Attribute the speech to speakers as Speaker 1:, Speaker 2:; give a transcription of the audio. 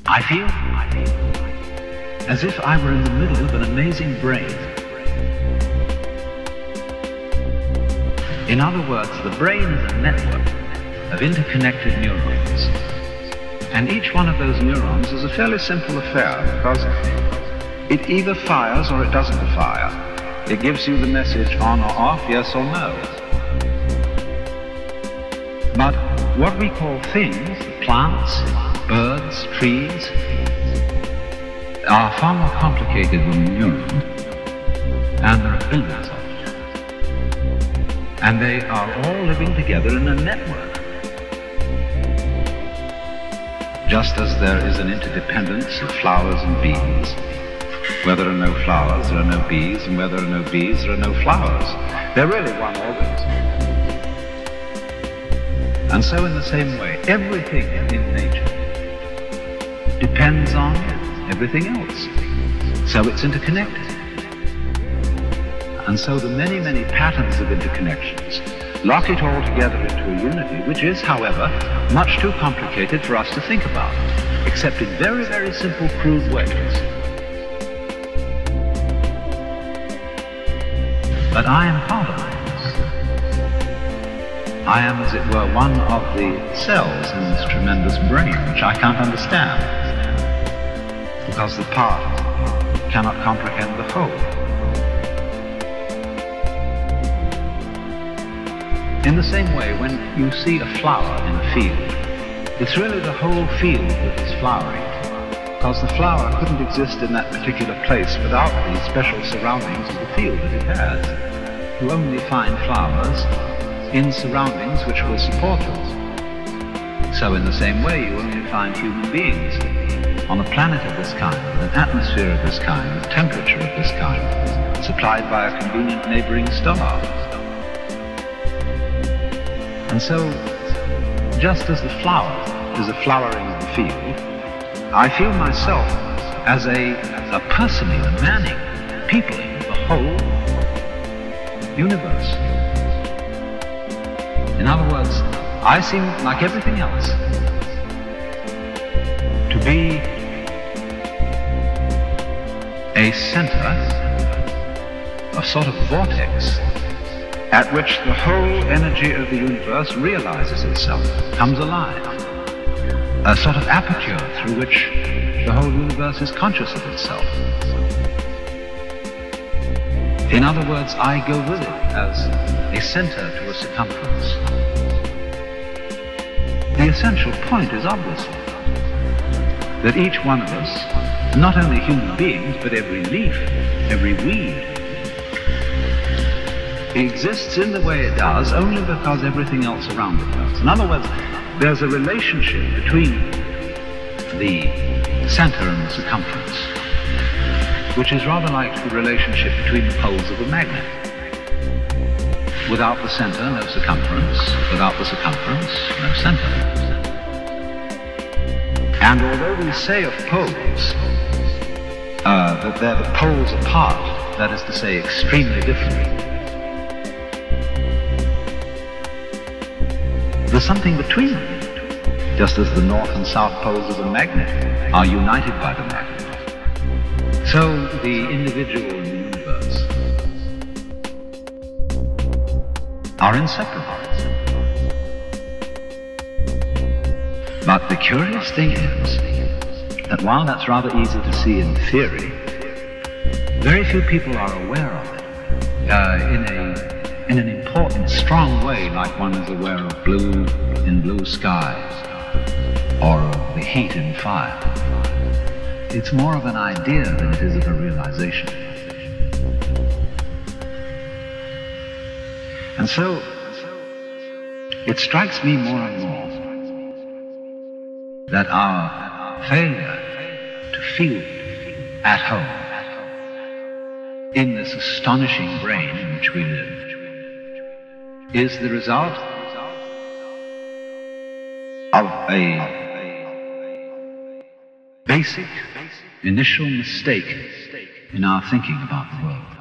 Speaker 1: I feel as if I were in the middle of an amazing brain. In other words, the brain is a network of interconnected neurons. And each one of those neurons is a fairly simple affair because it either fires or it doesn't fire. It gives you the message on or off, yes or no. But what we call things, plants, birds, trees, are far more complicated than a neuron, and there are billions of them. And they are all living together in a network. Just as there is an interdependence of flowers and bees, where there are no flowers, there are no bees, and where there are no bees, there are no flowers. They're really one organism. And so in the same way, everything in nature depends on everything else. So it's interconnected. And so the many, many patterns of interconnections lock it all together into a unity, which is, however, much too complicated for us to think about, except in very, very simple, crude ways. But I am part of this. I am, as it were, one of the cells in this tremendous brain, which I can't understand, because the part cannot comprehend the whole. In the same way, when you see a flower in a field, it's really the whole field that is flowering, because the flower couldn't exist in that particular place without the special surroundings of the field that it has. You only find flowers in surroundings which will support them. So in the same way, you only find human beings on a planet of this kind, an atmosphere of this kind, a temperature of this kind, supplied by a convenient neighboring star. And so, just as the flower is a flowering of the field, I feel myself as a personing, a manning, peopling the whole universe. In other words, I seem, like everything else, to be a center, a sort of vortex, at which the whole energy of the universe realizes itself, comes alive. A sort of aperture through which the whole universe is conscious of itself. In other words, I go with it as a center to a circumference. The essential point is obviously that each one of us, not only human beings, but every leaf, every weed, exists in the way it does only because everything else around it does. In other words, there's a relationship between the center and the circumference, which is rather like the relationship between the poles of a magnet. Without the center, no circumference. Without the circumference, no center. And although we say of poles that they're the poles apart, that is to say, extremely different, there's something between them, just as the north and south poles of a magnet are united by the magnet. So the individual and the universe are inseparable. But the curious thing is that while that's rather easy to see in theory, very few people are aware of it in an important, strong way, like one is aware of blue in blue skies, or of the heat in fire. It's more of an idea than it is of a realization. And so, it strikes me more and more that our failure to feel at home in this astonishing brain in which we live is the result of a basic initial mistake in our thinking about the world.